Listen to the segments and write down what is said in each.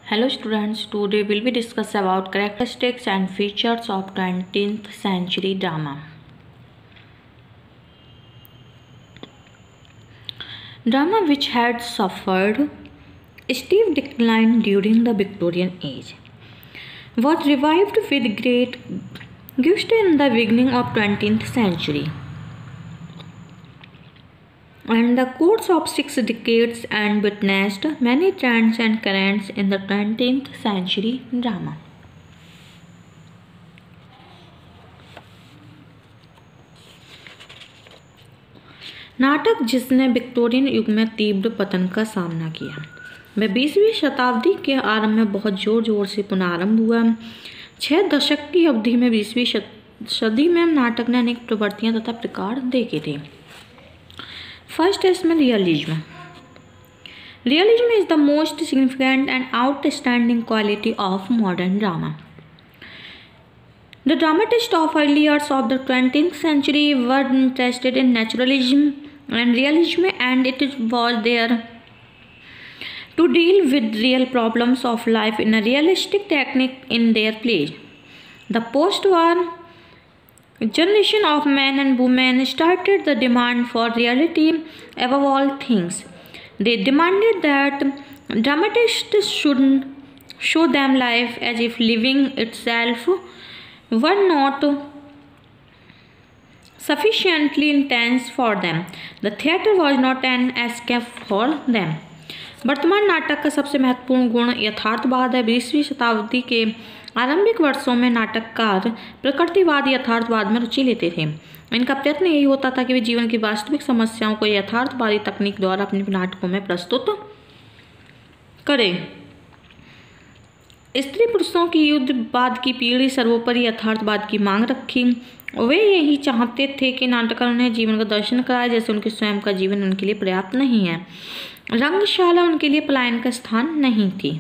Hello students, today we'll be discuss about characteristics and features of 20th century drama. Drama which had suffered steep decline during the Victorian age was revived with great gusto in the beginning of 20th century. And the course of 6 decades and witnessed many trends and currents in the 20th century drama. नाटक जिसने Victorian युग में तीव्र पतन का सामना किया वह 20वीं शताब्दी के आरंभ में बहुत जोर जोर से पुनरारंभ हुआ। 6 दशक की अवधि में 20वीं सदी में नाटक ने अनेक प्रवृत्तियां तथा प्रकार देखे थे। फर्स्ट है इसमें realism. Realism is the most significant and outstanding quality of modern drama. The dramatists of early years of the 20th century were interested in naturalism and realism, and it was there to deal with real problems of life in a realistic technique in their plays. The post-war generation of men and women started the demand for reality above all things. They demanded that dramatists should show them life as if living itself were not sufficiently intense for them. The theatre was not an escape for them. वर्तमान नाटक का सबसे महत्वपूर्ण गुण यथार्थवाद है। 20वीं शताब्दी के आरंभिक वर्षों में नाटककार प्रकृतिवाद यथार्थवाद में रुचि लेते थे। इनका प्रयत्न यही होता था कि वे जीवन की वास्तविक समस्याओं को यथार्थवादी तकनीक द्वारा अपने नाटकों में प्रस्तुत करें। स्त्री पुरुषों की युद्धवाद की पीढ़ी सर्वोपरि यथार्थवाद की मांग रखी। वे यही चाहते थे कि नाटककार उन्हें जीवन का दर्शन कराए, जैसे उनके स्वयं का जीवन उनके लिए पर्याप्त नहीं है। रंगशाला उनके लिए पलायन का स्थान नहीं थी।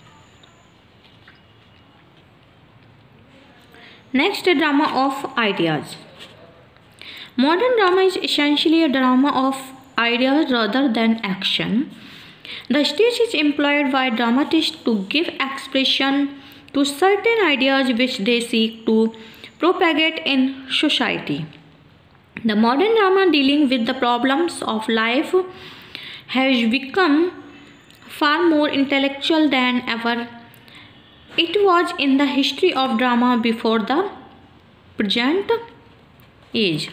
नेक्स्ट है drama of ideas. Modern drama is essentially a drama of ideas rather than action. The stage is employed by dramatists to give expression to certain ideas which they seek to propagate in society. The modern drama dealing with the problems of life has become far more intellectual than ever it was in the history of drama before the present age.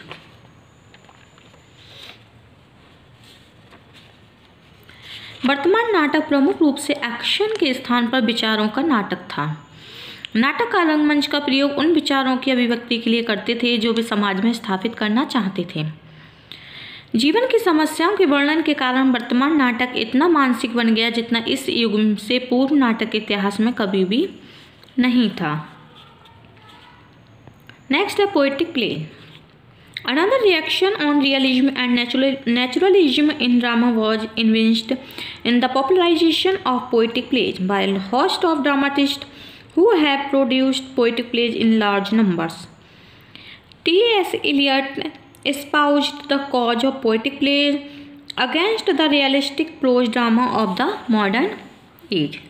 वर्तमान नाटक प्रमुख रूप से action के स्थान पर विचारों का नाटक था। नाटककार रंगमंच का प्रयोग उन विचारों की अभिव्यक्ति के लिए करते थे जो वे समाज में स्थापित करना चाहते थे। जीवन की समस्याओं के वर्णन के कारण वर्तमान नाटक इतना मानसिक बन गया जितना इस युग से पूर्व नाटक के इतिहास में कभी भी नहीं था। नेक्स्ट है poetic play. Another reaction on realism and naturalism in drama was evinced in the popularization of poetic plays by a host of dramatists who have produced poetic plays in large numbers. T.S. Eliot espoused the cause of poetic plays against the realistic prose drama of the modern age.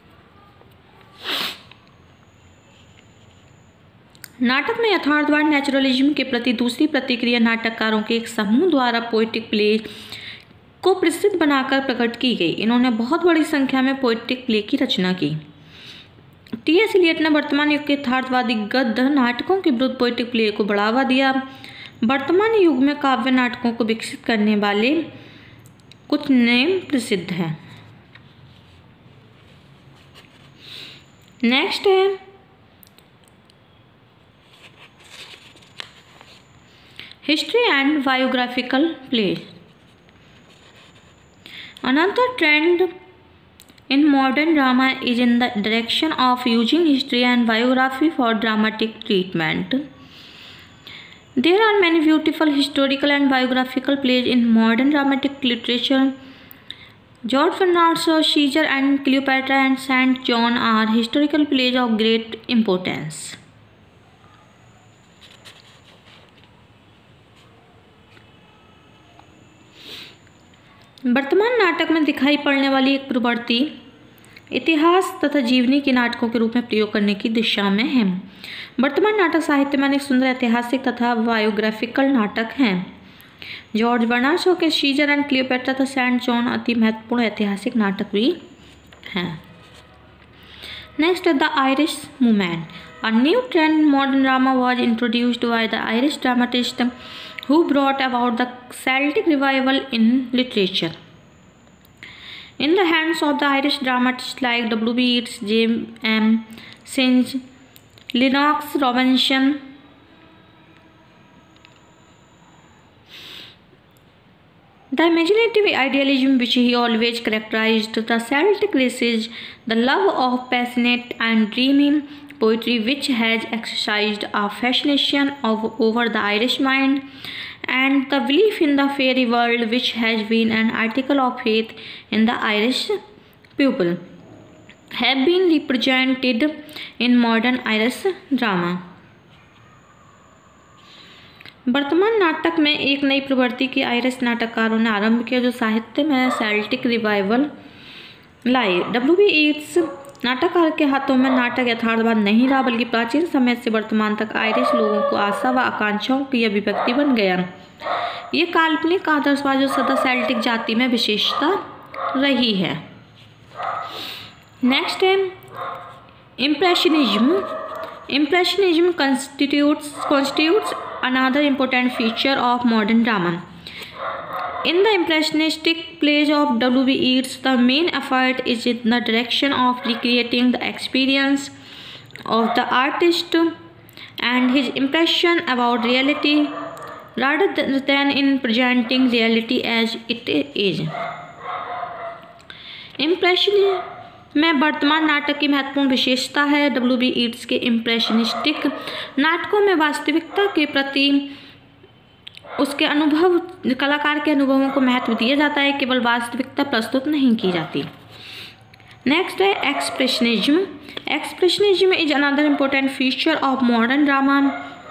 नाटक में यथार्थवाद naturalism के प्रति दूसरी प्रतिक्रिया नाटककारों के एक समूह द्वारा पोएटिक प्ले को प्रसिद्ध बनाकर प्रकट की गई। इन्होंने बहुत बड़ी संख्या में पोएटिक प्ले की रचना की। टी.एस. एलियट ने वर्तमान युग के यथार्थवादी गद्य नाटकों के विरुद्ध पोएटिक प्ले को बढ़ावा दिया। वर्तमान युग में काव्य नाटकों को विकसित करने वाले कुछ नेम प्रसिद्ध हैं। नेक्स्ट है history and biographical plays. Another trend in modern drama is in the direction of using history and biography for dramatic treatment. There are many beautiful historical and biographical plays in modern dramatic literature. George Bernard Shaw, Caesar and Cleopatra and St. John are historical plays of great importance. वर्तमान नाटक में दिखाई पड़ने वाली एक प्रवृत्ति इतिहास तथा जीवनी के नाटकों के रूप में प्रयोग करने की दिशा में है। वर्तमान नाटक साहित्य में अनेक सुंदर ऐतिहासिक तथा बायोग्राफिकल नाटक हैं। जॉर्ज बर्नार्ड शॉ के सीजर एंड क्लियोपेट्रा तथा सेंट जॉन अति महत्वपूर्ण ऐतिहासिक नाटक भी हैं। नेक्स्ट है the Irish movement. A new trend in modern drama was introduced by the Irish dramatist who brought about the Celtic revival in literature. In the hands of the Irish dramatists like W.B. Yeats, James M. Synge, Lennox Robinson, the imaginative idealism which he always characterized the Celtic races, the love of passionate and dreamy poetry which has exercised a fascination over the Irish mind, and the belief in the fairy world which has been an article of faith in the Irish people, have been represented in modern Irish drama. वर्तमान नाटक में एक नई प्रवृत्ति की Irish नाटककारों ने आरंभ किया जो साहित्य में सेल्टिक रिवाइवल लाई। W.B. ईट्स नाटककार के हाथों में नाटक यथार्थवाद नहीं रहा बल्कि प्राचीन समय से वर्तमान तक आयरिश लोगों को आशा व आकांक्षाओं की अभिव्यक्ति बन गया। ये काल्पनिक आदर्शवाद जो सदा सेल्टिक जाति में विशेषता रही है। नेक्स्ट है impressionism. Impressionism constitutes another important feature of modern drama. In the impressionistic plays of W.B. Yeats, the main effort is in the direction of recreating the experience of the artist and his impression about reality rather than in presenting reality as it is. Impressionism में वर्तमान नाटक की महत्वपूर्ण विशेषता है। W.B. Yeats के impressionistic नाटकों में वास्तविकता के प्रति उसके अनुभव, कलाकार के अनुभवों को महत्व दिया जाता है, केवल वास्तविकता प्रस्तुत नहीं की जाती। नेक्स्ट है expressionism. Expressionism is another important feature of modern drama.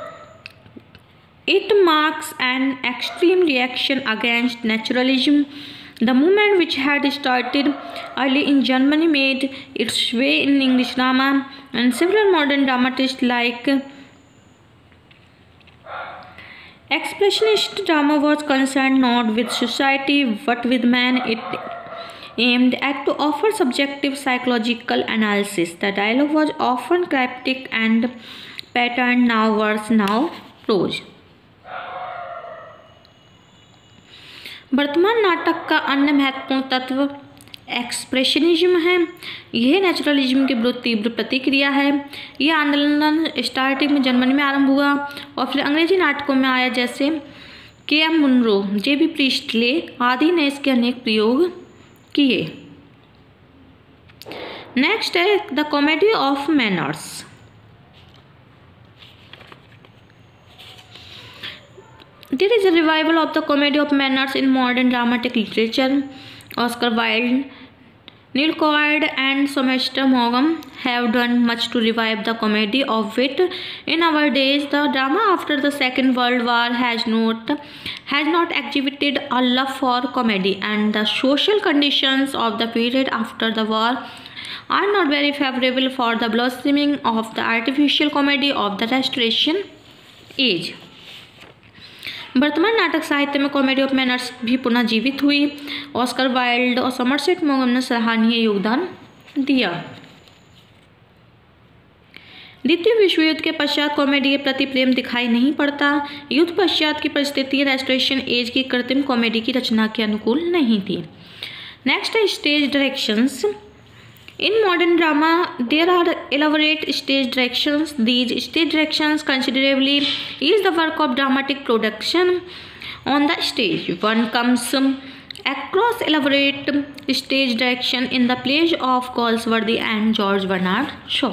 It marks an extreme reaction against naturalism. The movement, which had started early in Germany, made its way in English drama, and several modern dramatists like Expressionist drama was concerned not with society but with man. It aimed at to offer subjective psychological analysis. The dialogue was often cryptic and patterned, now verse, now prose. वर्तमान नाटक का अन्य महत्वपूर्ण तत्व expressionism है। यह naturalism के विरुद्ध तीव्र प्रतिक्रिया है। यह आंदोलन स्टार्टिंग में जर्मनी में आरंभ हुआ और फिर अंग्रेजी नाटकों में आया, जैसे K.M. Munro, J.B. प्रीस्टले आदि ने इसके अनेक प्रयोग किए। नेक्स्ट है the comedy of manners. There is a revival of the comedy of manners in modern dramatic literature. Oscar Wilde, Neil Coed, and Somerset Maugham have done much to revive the comedy of wit in our days. The drama after the Second World War has not exhibited a love for comedy, and the social conditions of the period after the war are not very favorable for the blossoming of the artificial comedy of the Restoration age. वर्तमान नाटक साहित्य में comedy of manners भी पुनः जीवित हुई। Oscar Wilde और Somerset मॉगम ने सराहनीय योगदान दिया। द्वितीय विश्व युद्ध के पश्चात कॉमेडी के प्रति प्रेम दिखाई नहीं पड़ता। युद्ध पश्चात की परिस्थिति रेस्टोरेशन एज की कृत्रिम कॉमेडी की रचना के अनुकूल नहीं थी। नेक्स्ट है stage directions. In modern drama, there are elaborate stage directions. These stage directions considerably ease the work of dramatic production on the stage. One comes across elaborate stage direction in the plays of Galsworthy and George Bernard Shaw.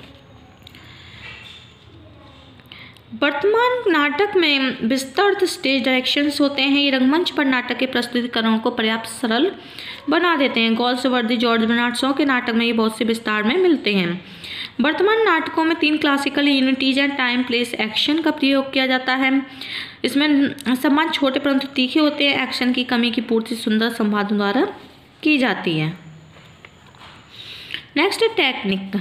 वर्तमान नाटक में विस्तृत stage directions होते हैं। ये रंगमंच पर नाटक के प्रस्तुतिकरण को पर्याप्त सरल बना देते हैं। गॉल्सवर्दी, जॉर्ज बर्नार्ड शॉ के नाटक में ये बहुत से विस्तार में मिलते हैं। वर्तमान नाटकों में 3 classical unities and time place action का प्रयोग किया जाता है। इसमें संवाद छोटे परंतु तीखे होते हैं। एक्शन की कमी की पूर्ति सुंदर संवादों द्वारा की जाती है। Next, technique.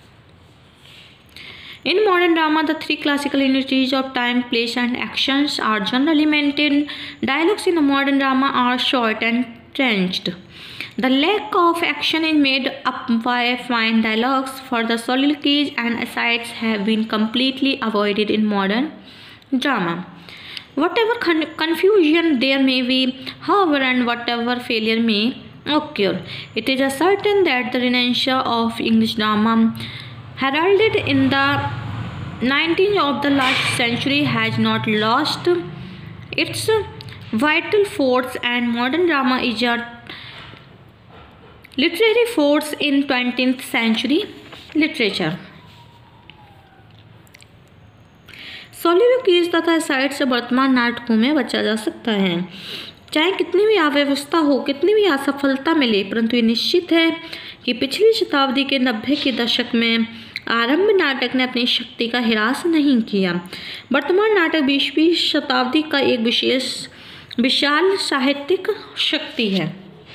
In modern drama, the three classical unities of time, place, and actions are generally maintained. Dialogues in a modern drama are short and trenched. The lack of action is made up by fine dialogues, for the soliloquies and asides have been completely avoided in modern drama. Whatever confusion there may be, however, and whatever failure may occur, it is certain that the renaissance of English drama, heralded in the 19th of the last century, has not lost its vital force, and modern drama is a literary force in 20th century literature. सोलिलोक्वीज तथा side से वर्तमान नाटकों में बचा जा सकता है। चाहे कितनी भी अव्यवस्था हो, कितनी भी असफलता मिले, परंतु ये निश्चित है कि पिछली शताब्दी के 90 के दशक में आरंभ नाटक ने अपनी शक्ति का ह्रास नहीं किया। वर्तमान नाटक 20वीं शताब्दी का एक विशाल साहित्यिक शक्ति है।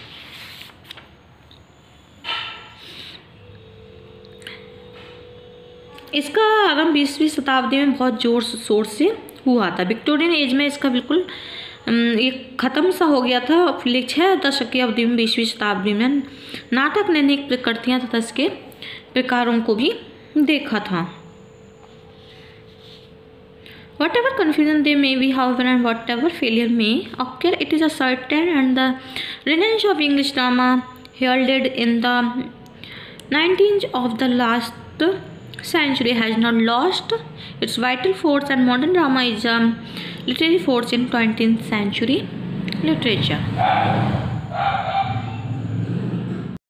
इसका आरंभ 20वीं शताब्दी में बहुत जोर शोर से हुआ था। विक्टोरियन एज में इसका बिल्कुल ये ख़त्म सा हो गया था। 6 दशक की अवधि में 20वीं शताब्दी में नाटक ने अनेक प्रकृतियाँ तथा इसके प्रकारों को भी देखा था। Whatever confusion there may be, however, and whatever failure may occur, it is a certain and the renaissance of English drama, heralded in the 19th of the last century, has not lost its vital force, and modern drama is a literary force in 20th century literature.